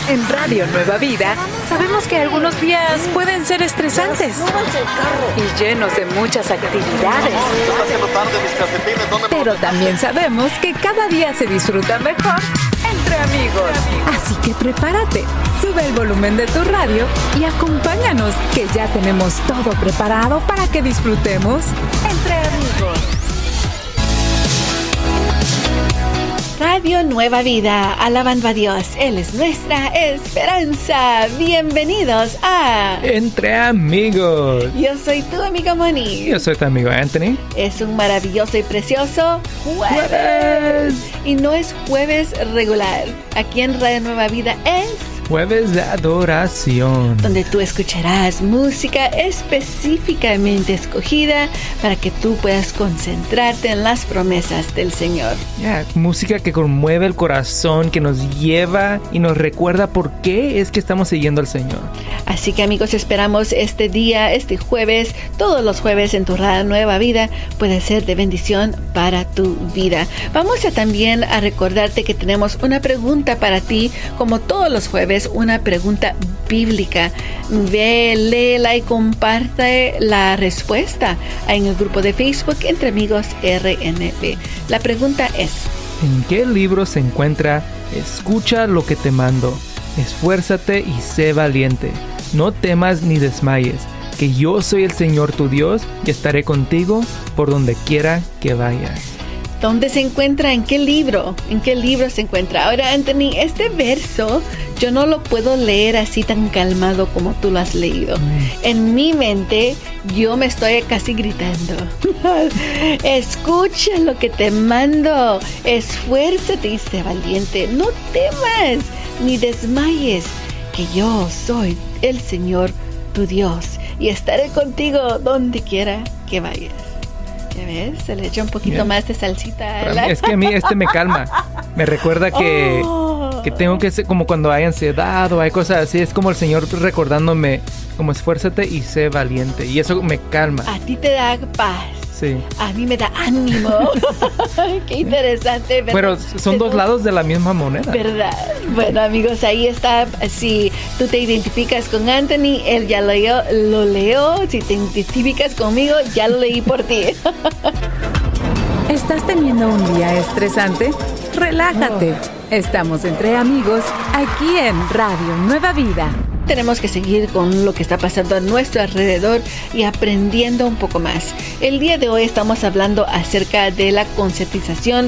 En Radio Nueva Vida sabemos que algunos días pueden ser estresantes y llenos de muchas actividades. Pero también sabemos que cada día se disfruta mejor entre amigos. Así que prepárate, sube el volumen de tu radio y acompáñanos, que ya tenemos todo preparado para que disfrutemos entre amigos. Radio Nueva Vida, alabando a Dios, Él es nuestra esperanza. Bienvenidos a Entre Amigos. Yo soy tu amiga Moni. Yo soy tu amigo Anthony. Es un maravilloso y precioso jueves. Y no es jueves regular. Aquí en Radio Nueva Vida es Jueves de Adoración, donde tú escucharás música específicamente escogida para que tú puedas concentrarte en las promesas del Señor. Música que conmueve el corazón, que nos lleva y nos recuerda por qué es que estamos siguiendo al Señor. Así que amigos, esperamos este día, este jueves, todos los jueves en tu Radio Nueva Vida puede ser de bendición para tu vida. Vamos también a recordarte que tenemos una pregunta para ti, como todos los jueves, una pregunta bíblica. Ve, léela y comparte la respuesta en el grupo de Facebook Entre Amigos RNB. La pregunta es: ¿en qué libro se encuentra Escucha lo que te mando? Esfuérzate y sé valiente. No temas ni desmayes, que yo soy el Señor tu Dios y estaré contigo por donde quiera que vayas. ¿Dónde se encuentra? ¿En qué libro? ¿En qué libro se encuentra? Ahora, Anthony, este verso yo no lo puedo leer así tan calmado como tú lo has leído. En mi mente, yo me estoy casi gritando. Escucha lo que te mando. Esfuérzate y sé valiente. No temas ni desmayes, que yo soy el Señor tu Dios y estaré contigo donde quiera que vayas. ¿Ya ves? Se le echa un poquito más de salsita. Es que a mí me calma. Me recuerda que tengo que ser como cuando hay ansiedad o hay cosas así. Es como el Señor recordándome, como esfuérzate y sé valiente. Y eso me calma. A ti te da paz. Sí. A mí me da ánimo. Qué interesante. ¿Verdad? Pero son dos lados de la misma moneda. ¿Verdad? Bueno, amigos, ahí está. Si tú te identificas con Anthony, él ya lo leyó. Si te identificas conmigo, ya lo leí por ti. ¿Estás teniendo un día estresante? Relájate. Estamos Entre Amigos, aquí en Radio Nueva Vida. Tenemos que seguir con lo que está pasando a nuestro alrededor y aprendiendo un poco más. El día de hoy estamos hablando acerca de la concientización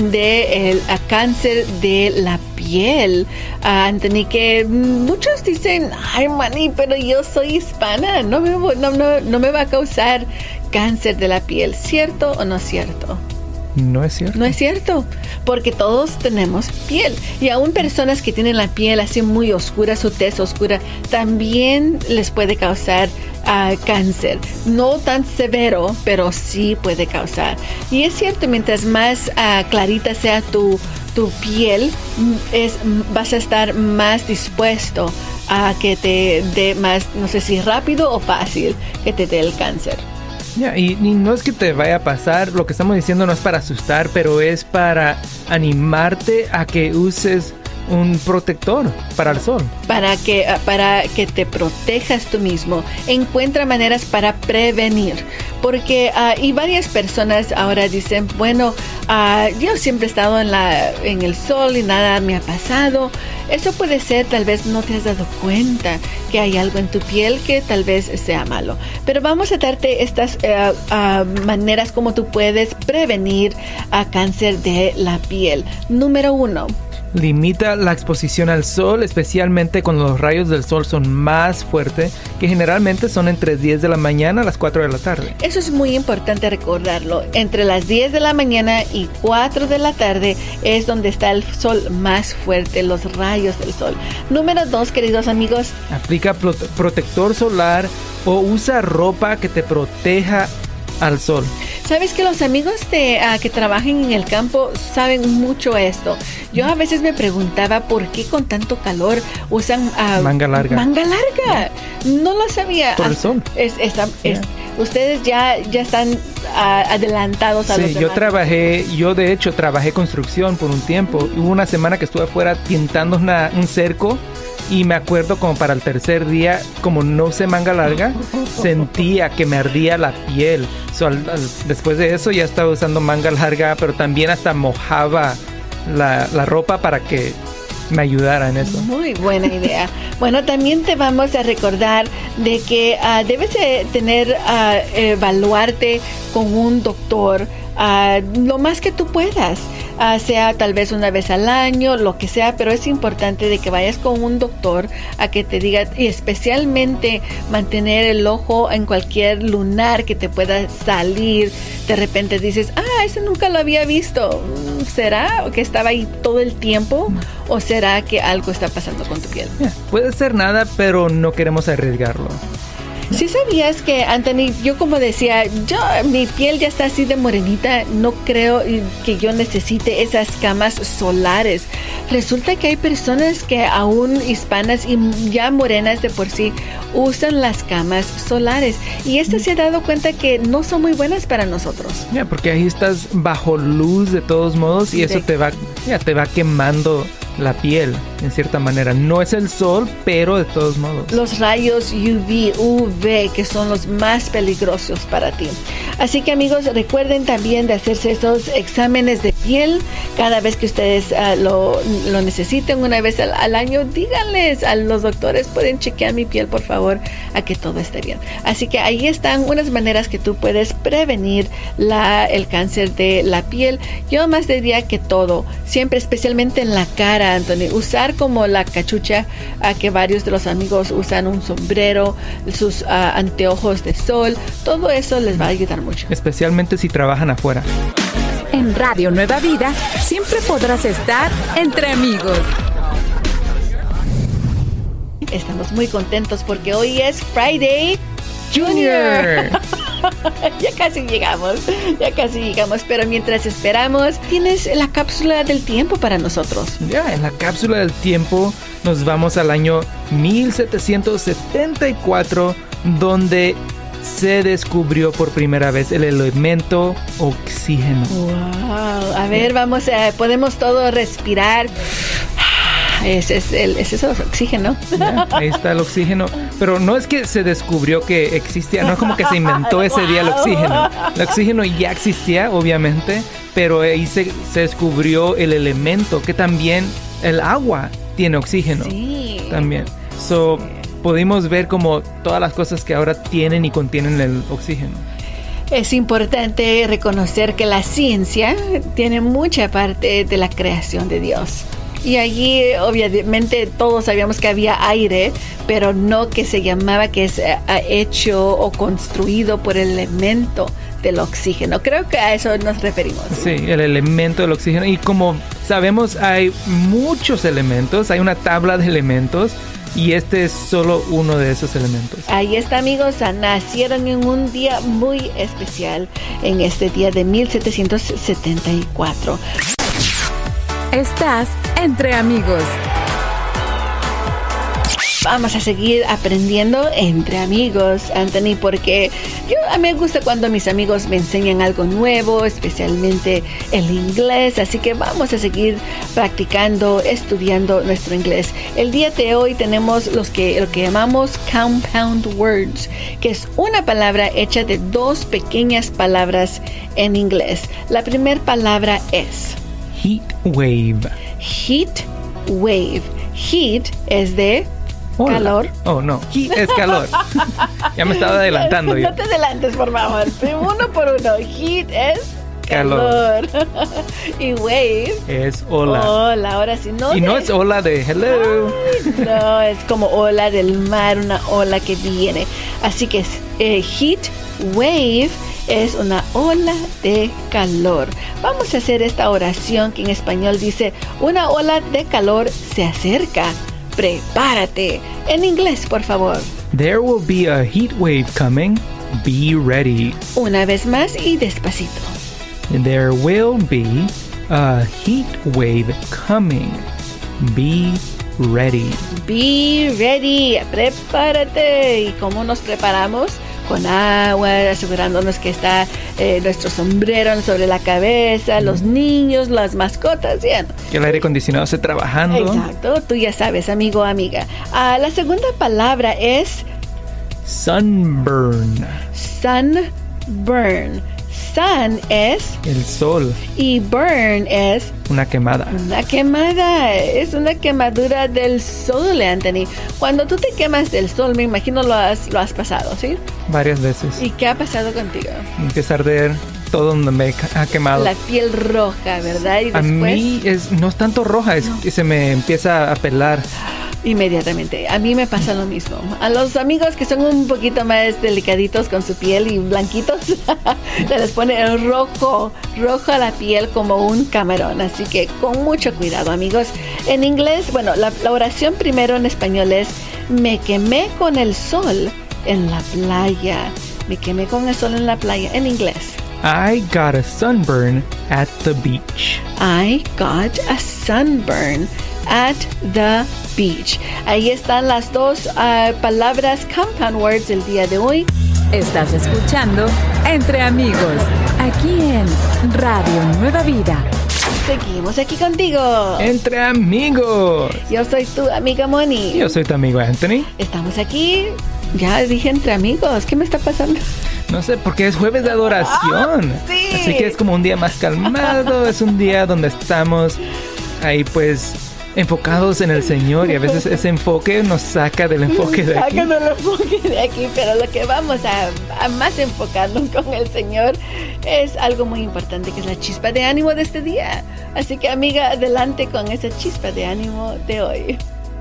del cáncer de la piel. Anthony, que muchos dicen, ay, Mani, pero yo soy hispana, no me va a causar cáncer de la piel. ¿Cierto o no es cierto? No es cierto. No es cierto, porque todos tenemos piel. Y aún personas que tienen la piel así muy oscura, su tez oscura, también les puede causar cáncer. No tan severo, pero sí puede causar. Y es cierto, mientras más clarita sea tu piel, vas a estar más dispuesto a que te dé más, no sé si rápido o fácil, que te dé el cáncer. Y no es que te vaya a pasar, lo que estamos diciendo no es para asustar, pero es para animarte a que uses un protector para el sol. Para que te protejas tú mismo. Encuentra maneras para prevenir. Porque, y varias personas ahora dicen, bueno, yo siempre he estado en el sol y nada me ha pasado. Eso puede ser, tal vez no te has dado cuenta que hay algo en tu piel que tal vez sea malo. Pero vamos a darte estas maneras como tú puedes prevenir cáncer de la piel. Número 1. Limita la exposición al sol, especialmente cuando los rayos del sol son más fuertes, que generalmente son entre 10 de la mañana a las 4 de la tarde. Eso es muy importante recordarlo. Entre las 10 de la mañana y 4 de la tarde es donde está el sol más fuerte, los rayos del sol. Número 2, queridos amigos. Aplica protector solar o usa ropa que te proteja al sol. Sabes que los amigos que trabajan en el campo saben mucho esto. Yo a veces me preguntaba por qué con tanto calor usan manga larga. Manga larga. No lo sabía. Por el sol. Ustedes ya están adelantados a los demás. Yo de hecho trabajé construcción por un tiempo. Hubo una semana que estuve afuera pintando un cerco Y me acuerdo como para el tercer día, como no usé manga larga, sentía que me ardía la piel. Después de eso ya estaba usando manga larga, pero también hasta mojaba la ropa para que me ayudara en eso. Muy buena idea. Bueno, también te vamos a recordar de que debes de evaluarte con un doctor lo más que tú puedas, sea tal vez una vez al año, lo que sea, pero es importante de que vayas con un doctor a que te diga, y especialmente mantener el ojo en cualquier lunar que te pueda salir. De repente dices, ese nunca lo había visto. ¿Será que estaba ahí todo el tiempo o será que algo está pasando con tu piel? Puede ser nada, pero no queremos arriesgarlo. ¿Sí sabías que, Anthony, yo como decía, mi piel ya está así de morenita, no creo que yo necesite esas camas solares? Resulta que hay personas que aún hispanas y ya morenas de por sí usan las camas solares y se ha dado cuenta que no son muy buenas para nosotros. Porque ahí estás bajo luz de todos modos y eso te va quemando la piel en cierta manera. No es el sol, pero de todos modos. Los rayos UV, que son los más peligrosos para ti. Así que, amigos, recuerden también de hacerse esos exámenes de piel cada vez que ustedes lo necesiten, una vez al año. Díganles a los doctores, pueden chequear mi piel, por favor, a que todo esté bien. Así que ahí están unas maneras que tú puedes prevenir el cáncer de la piel. Yo más diría que todo, siempre, especialmente en la cara, Anthony, usar como la cachucha, que varios de los amigos usan, un sombrero, sus anteojos de sol, todo eso les va a ayudar mucho. Especialmente si trabajan afuera. En Radio Nueva Vida siempre podrás estar entre amigos. Estamos muy contentos porque hoy es Friday Junior. Ya casi llegamos, pero mientras esperamos, tienes la cápsula del tiempo para nosotros. En la cápsula del tiempo nos vamos al año 1774, donde se descubrió por primera vez el elemento oxígeno. Wow, a ver, podemos todos respirar. Ese es el oxígeno. Ahí está el oxígeno. Pero no es que se descubrió que existía, no es como que se inventó ese día el oxígeno. El oxígeno ya existía, obviamente, pero ahí se descubrió el elemento, que también el agua tiene oxígeno. Sí. También. Pudimos ver como todas las cosas que ahora tienen y contienen el oxígeno. Es importante reconocer que la ciencia tiene mucha parte de la creación de Dios. Y allí, obviamente, todos sabíamos que había aire, pero no que se llamaba, que es hecho o construido por el elemento del oxígeno. Creo que a eso nos referimos. Sí, el elemento del oxígeno. Y como sabemos, hay muchos elementos, hay una tabla de elementos, y este es solo uno de esos elementos. Ahí está, amigos, nacieron en un día muy especial, en este día de 1774. Estás entre amigos. Vamos a seguir aprendiendo entre amigos, Anthony, porque a mí me gusta cuando mis amigos me enseñan algo nuevo, especialmente el inglés, así que vamos a seguir practicando, estudiando nuestro inglés. El día de hoy tenemos lo que llamamos compound words, que es una palabra hecha de dos pequeñas palabras en inglés. La primera palabra es heat wave. Heat wave. Heat es de Hola. Calor. Oh, no. Heat es calor. Ya me estaba adelantando yo. No te adelantes, por favor. Uno por uno. Heat es calor. Y wave es ola. Hola, ahora sí. No es ola de hello. Ay, no, es como ola del mar, una ola que viene. Así que heat wave es una ola de calor. Vamos a hacer esta oración que en español dice: una ola de calor se acerca. Prepárate. En inglés, por favor. There will be a heat wave coming. Be ready. Una vez más y despacito. There will be a heat wave coming. Be ready. Be ready. Prepárate. ¿Y cómo nos preparamos? con agua, asegurándonos que está nuestro sombrero sobre la cabeza, los niños, las mascotas, bien. Que el aire acondicionado esté trabajando. Exacto, tú ya sabes, amigo o amiga. La segunda palabra es sunburn. Sunburn. Sun es el sol y burn es una quemada. Una quemada, es una quemadura del sol, Anthony. Cuando tú te quemas del sol, me imagino lo has pasado, ¿sí? Varias veces. ¿Y qué ha pasado contigo? Empieza a arder todo donde me ha quemado. La piel roja, ¿verdad? Y después, a mí no es tanto roja, es que se me empieza a pelar. Inmediatamente, a mí me pasa lo mismo. A los amigos que son un poquito más delicaditos con su piel y blanquitos, se les pone rojo a la piel como un camarón. Así que con mucho cuidado, amigos. En inglés, bueno, la oración primero en español es: me quemé con el sol en la playa. Me quemé con el sol en la playa. En inglés: I got a sunburn at the beach. I got a sunburn at the beach. Ahí están las dos palabras compound words del día de hoy. Estás escuchando Entre Amigos, aquí en Radio Nueva Vida. Seguimos aquí contigo. Entre Amigos. Yo soy tu amiga Moni. Yo soy tu amigo Anthony. Estamos aquí. Ya dije entre amigos. ¿Qué me está pasando? No sé, porque es jueves de adoración. Sí. Así que es como un día más calmado. Es un día donde estamos ahí pues enfocados en el Señor, y a veces ese enfoque nos saca del enfoque de aquí. Saca del enfoque de aquí, pero lo que vamos a más enfocarnos con el Señor es algo muy importante, que es la chispa de ánimo de este día. Así que, amiga, adelante con esa chispa de ánimo de hoy.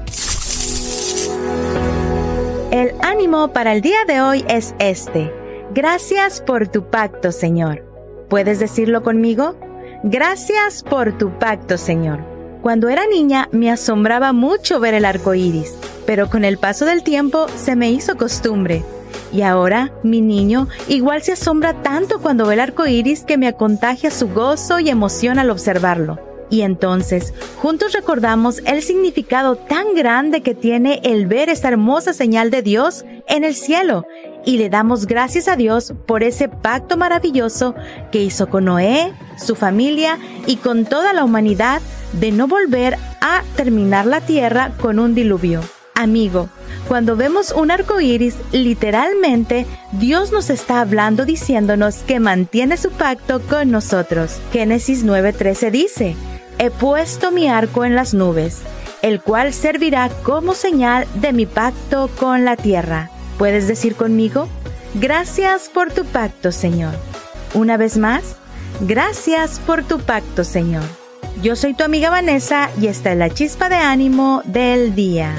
El ánimo para el día de hoy es este: gracias por tu pacto, Señor. ¿Puedes decirlo conmigo? Gracias por tu pacto, Señor. Cuando era niña me asombraba mucho ver el arco iris, pero con el paso del tiempo se me hizo costumbre. Y ahora mi niño igual se asombra tanto cuando ve el arco iris que me contagia su gozo y emoción al observarlo. Y entonces, juntos recordamos el significado tan grande que tiene el ver esta hermosa señal de Dios en el cielo, y le damos gracias a Dios por ese pacto maravilloso que hizo con Noé, su familia y con toda la humanidad, de no volver a terminar la tierra con un diluvio. Amigo, cuando vemos un arco iris, literalmente Dios nos está hablando, diciéndonos que mantiene su pacto con nosotros. Génesis 9:13 dice: he puesto mi arco en las nubes, el cual servirá como señal de mi pacto con la tierra. ¿Puedes decir conmigo? Gracias por tu pacto, Señor. Una vez más, gracias por tu pacto, Señor. Yo soy tu amiga Vanessa y esta es la chispa de ánimo del día.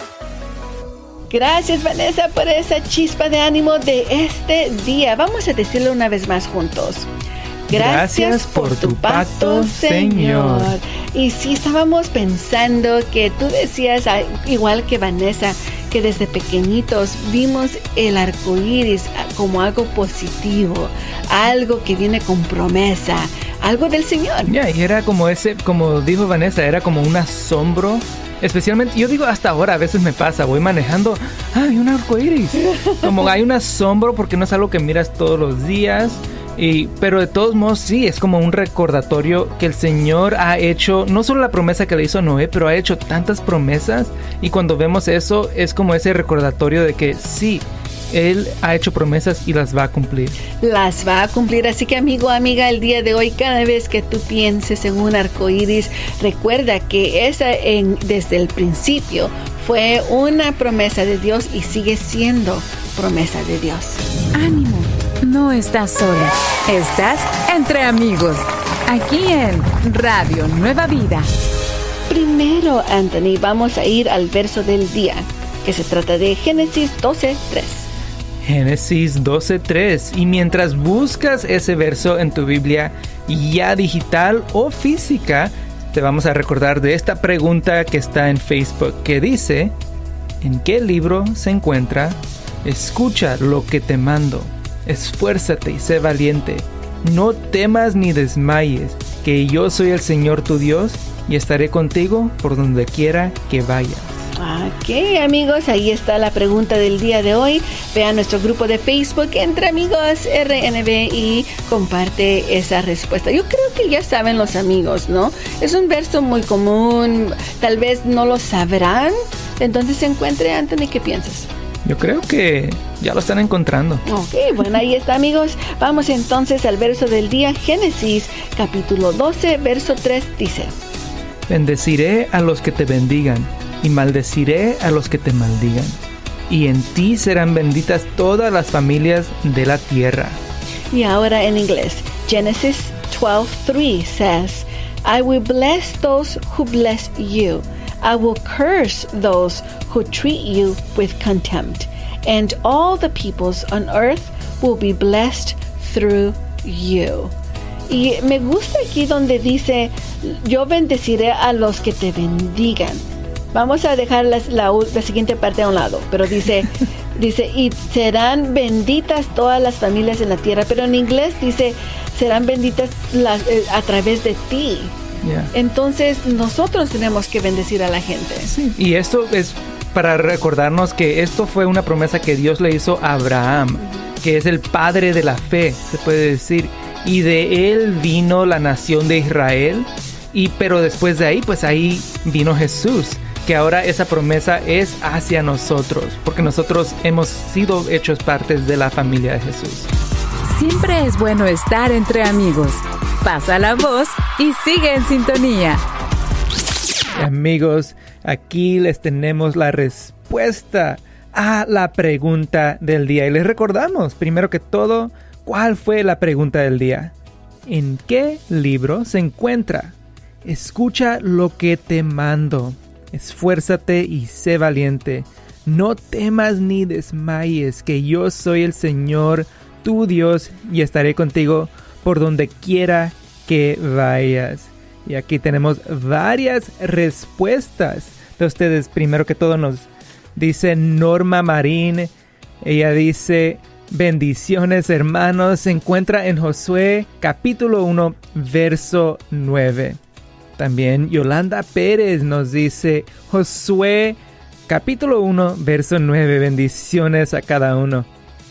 Gracias, Vanessa, por esa chispa de ánimo de este día. Vamos a decirlo una vez más juntos. Gracias por tu pacto, Señor. Y sí, estábamos pensando que tú decías, igual que Vanessa, que desde pequeñitos vimos el arco iris como algo positivo, algo que viene con promesa, algo del Señor. Ya, y era como como dijo Vanessa, era como un asombro. Especialmente, yo digo hasta ahora, a veces me pasa, voy manejando, hay un arco iris. Como hay un asombro porque no es algo que miras todos los días. Pero de todos modos sí, es como un recordatorio que el Señor ha hecho, no solo la promesa que le hizo a Noé, pero ha hecho tantas promesas, y cuando vemos eso es como ese recordatorio de que sí, Él ha hecho promesas y las va a cumplir. Las va a cumplir, así que amigo, amiga, el día de hoy, cada vez que tú pienses en un arco iris, recuerda que esa desde el principio fue una promesa de Dios y sigue siendo promesa de Dios. Ánimo. No estás sola, estás entre amigos, aquí en Radio Nueva Vida. Primero, Anthony, vamos a ir al verso del día, que se trata de Génesis 12:3. Génesis 12:3. Y mientras buscas ese verso en tu Biblia, ya digital o física, te vamos a recordar de esta pregunta que está en Facebook, que dice: ¿en qué libro se encuentra Escucha lo que te mando? Esfuérzate y sé valiente. No temas ni desmayes, que yo soy el Señor tu Dios y estaré contigo por donde quiera que vayas. Ok, amigos, ahí está la pregunta del día de hoy. Ve a nuestro grupo de Facebook Entre Amigos RNB y comparte esa respuesta. Yo creo que ya saben los amigos, ¿no? Es un verso muy común, tal vez no lo sabrán. Entonces se encuentre, Anthony, ¿qué piensas? Yo creo que ya lo están encontrando. Ok, bueno, ahí está, amigos. Vamos entonces al verso del día. Génesis, capítulo 12, verso 3, dice: Bendeciré a los que te bendigan y maldeciré a los que te maldigan. Y en ti serán benditas todas las familias de la tierra. Y ahora en inglés. Genesis 12:3 says, I will bless those who bless you. I will curse those who treat you with contempt. And all the peoples on earth will be blessed through you. Y me gusta aquí donde dice, yo bendeciré a los que te bendigan. Vamos a dejar la siguiente parte a un lado, pero dice, y serán benditas todas las familias en la tierra, pero en inglés dice, serán benditas a través de ti. Yeah. Entonces, nosotros tenemos que bendecir a la gente. Sí. Y esto es para recordarnos que esto fue una promesa que Dios le hizo a Abraham, que es el padre de la fe, se puede decir. Y de él vino la nación de Israel, pero después de ahí, pues ahí vino Jesús, que ahora esa promesa es hacia nosotros, porque nosotros hemos sido hechos partes de la familia de Jesús. Siempre es bueno estar entre amigos. Pasa la voz y sigue en sintonía. Amigos, aquí les tenemos la respuesta a la pregunta del día. Y les recordamos, primero que todo, ¿cuál fue la pregunta del día? ¿En qué libro se encuentra? Escucha lo que te mando. Esfuérzate y sé valiente. No temas ni desmayes, que yo soy el Señor, tu Dios, y estaré contigo por donde quiera que vayas. Y aquí tenemos varias respuestas de ustedes. Primero que todo nos dice Norma Marín. Ella dice: bendiciones, hermanos. Se encuentra en Josué capítulo 1 verso 9. También Yolanda Pérez nos dice Josué capítulo 1 verso 9. Bendiciones a cada uno.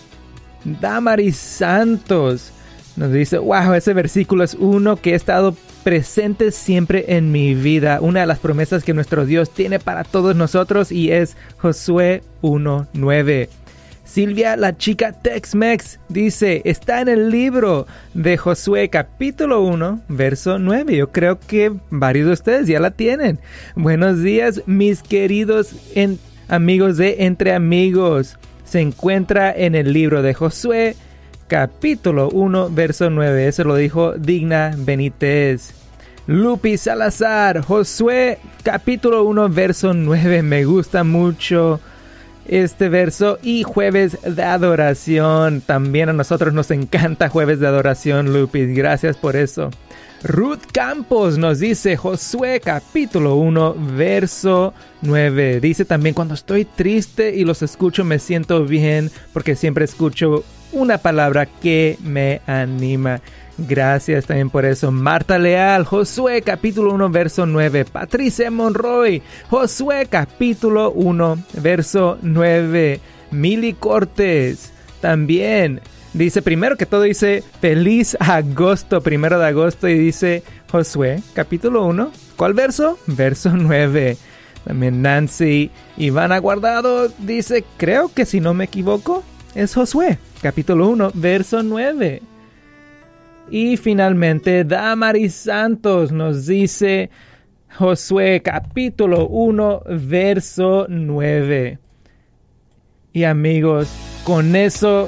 Damaris Santos nos dice: wow, ese versículo es uno que ha estado presente siempre en mi vida. Una de las promesas que nuestro Dios tiene para todos nosotros, y es Josué 1:9. Silvia, la chica Tex-Mex, dice: está en el libro de Josué capítulo 1 verso 9. Yo creo que varios de ustedes ya la tienen. Buenos días, mis queridos amigos de Entre Amigos. Se encuentra en el libro de Josué capítulo 1 verso 9. Eso lo dijo Digna Benítez. Lupi Salazar, Josué capítulo 1 verso 9. Me gusta mucho este verso. Y jueves de adoración. También a nosotros nos encanta jueves de adoración, Lupi. Gracias por eso. Ruth Campos nos dice Josué capítulo 1 verso 9. Dice también: cuando estoy triste y los escucho me siento bien, porque siempre escucho una palabra que me anima. Gracias también por eso. Marta Leal, Josué capítulo 1 verso 9. Patricia Monroy, Josué capítulo 1 verso 9. Mili Cortés también dice, primero que todo dice feliz agosto, 1 de agosto, y dice Josué capítulo 1. ¿Cuál verso? Verso 9. También Nancy Ivana Guardado dice, creo que si no me equivoco es Josué capítulo 1 verso 9. Y finalmente Damaris Santos nos dice Josué capítulo 1 verso 9. Y amigos, con eso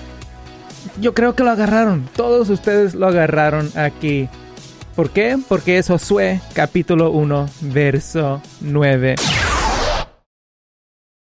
yo creo que lo agarraron. Todos ustedes lo agarraron aquí. ¿Por qué? Porque es Josué capítulo 1 verso 9.